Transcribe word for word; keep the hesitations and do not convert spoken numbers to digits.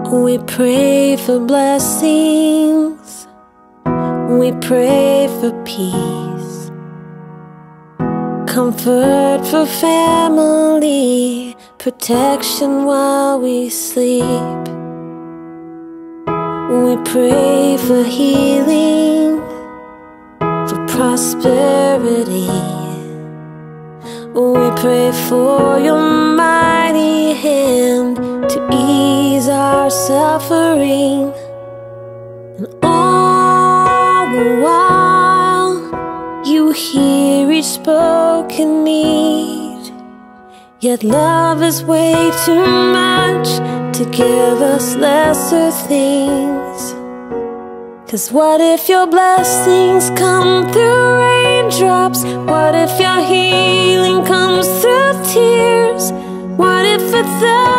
We pray for blessings, we pray for peace, comfort for family, protection while we sleep. We pray for healing, for prosperity. We pray for your mighty hand to ease our suffering. And all the while you hear each spoken need. Yet love is way too much to give us lesser things. 'Cause what if your blessings come through raindrops? What if your healing comes through tears? What if a thousand